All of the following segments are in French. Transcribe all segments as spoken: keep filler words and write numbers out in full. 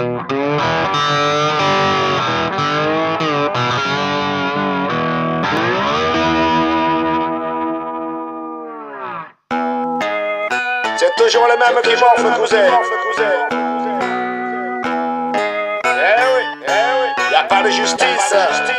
C'est toujours le même qui morfle, cousin. Eh oui, eh oui, y'a pas de justice.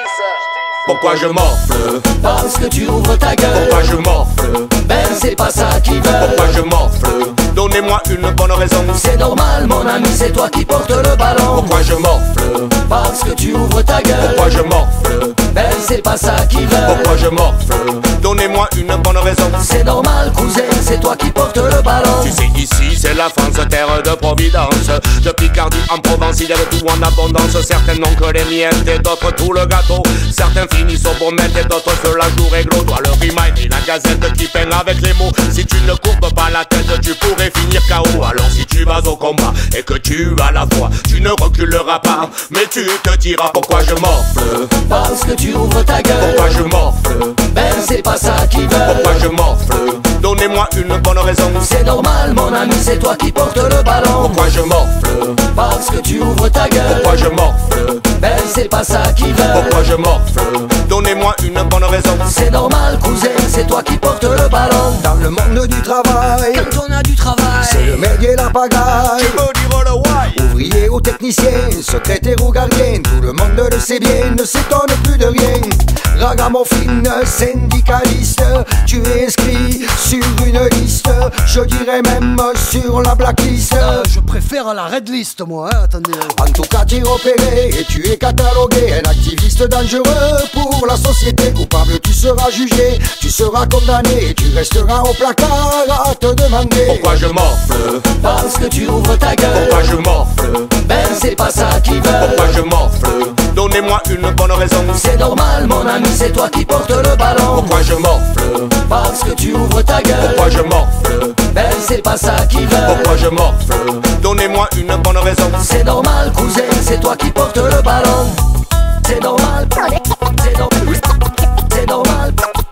Pourquoi je morfle? Parce que tu ouvres ta gueule. Pourquoi je morfle? Ben c'est pas ça qu'ils veulent. Pourquoi je morfle? Donnez-moi une bonne raison. C'est normal mon ami, c'est toi qui portes le ballon. Pourquoi je morfle? Parce que tu ouvres ta gueule. Pourquoi je morfle? Ben c'est pas ça qu'ils veulent. Pourquoi je morfle? Donnez-moi une bonne raison. C'est normal cousin, c'est toi qui portes le ballon. Tu sais ici c'est la France, terre de providence. De Picardie en Provence, il y a de tout en abondance. Certains n'ont que les miettes et d'autres tout le gâteau. Certains finissent au pommettes et d'autres se la jouent réglo. Toi le remind et la gazette qui peint avec les mots. Si tu ne courbes pas la tête, tu pourrais finir K O. Alors si tu vas au combat et que tu as la foi, tu ne reculeras pas, mais tu te diras pourquoi je morfle. Parce que tu ouvres ta gueule. Pourquoi je morfle? Ben c'est pas ça qu'ils veulent. Pourquoi je morfle? Donnez-moi une bonne raison. C'est normal mon ami, c'est toi qui portes le ballon. Pourquoi je morfle? Parce que tu ouvres ta gueule. Pourquoi je morfle? Ben c'est pas ça qu'ils veulent. Pourquoi je morfle? Donnez-moi une bonne raison. C'est normal cousin, c'est toi qui portes le ballon. Dans le monde du travail, Quand on a du travail, c'est le merdier et la pagaille. Tu me diras le why. Ouvrier ou technicien, secrétaire ou gardien, tout le monde le sait bien, ne s'étonne plus de rien. Ragamuffin, syndicaliste, tu es inscrit sur une liste, je dirais même sur la blacklist. Euh, je préfère la red list, moi, hein, attendez. En tout cas, tu es repéré et tu es catalogué un activiste dangereux pour la société. Coupable, tu seras jugé, tu seras condamné et tu resteras au placard à te demander Pourquoi je morfle? parce que tu ouvres ta gueule. Pourquoi je morfle? Ben c'est pas ça qu'ils veulent. Pourquoi je morfle? Donnez-moi une bonne raison. C'est normal mon ami, c'est toi qui portes le ballon. Pourquoi je morfle? Parce que tu ouvres ta gueule. Pourquoi je morfle? Ben c'est pas ça qu'ils veulent. Pourquoi je morfle? Donnez-moi une bonne raison. C'est normal cousin, c'est toi qui portes le ballon. C'est normal. C'est normal. C'est normal.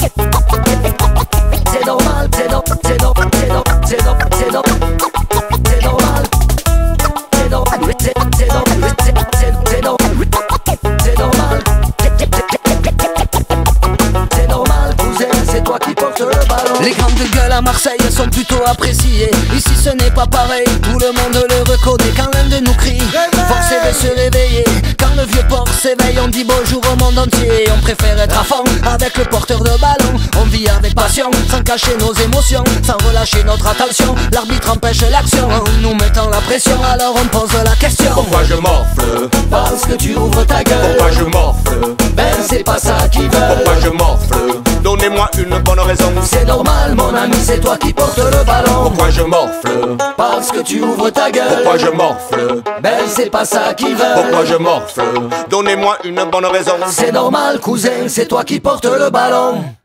C'est normal. C'est normal. C'est normal. C'est normal. C'est normal. C'est normal. C'est normal. C'est normal. C'est normal. C'est normal. C'est normal cousin, c'est toi qui portes le ballon. Les grandes gueules à Marseille sont plutôt appréciées. Ici ce n'est pas pareil, tout le monde le reconnaît. Quand l'un de nous crie, forcé de se réveiller. Quand le vieux port s'éveille, on dit bonjour au monde entier. On préfère être à fond avec le porteur de ballon. On vit avec passion, sans cacher nos émotions, sans relâcher notre attention. L'arbitre empêche l'action, nous mettant la pression. Alors on pose la question. Pourquoi je morfle? Parce que tu ouvres ta gueule. Pourquoi je morfle? Ben c'est pas ça qu'ils veulent. Pourquoi je morfle? Donnez-moi une bonne raison. C'est normal mon ami, c'est toi qui portes le ballon. Pourquoi je morfle? Parce que tu ouvres ta gueule. Pourquoi je morfle? Ben c'est pas ça qu'ils veulent. Pourquoi je morfle? Donnez-moi une bonne raison. C'est normal cousin, c'est toi qui portes le ballon.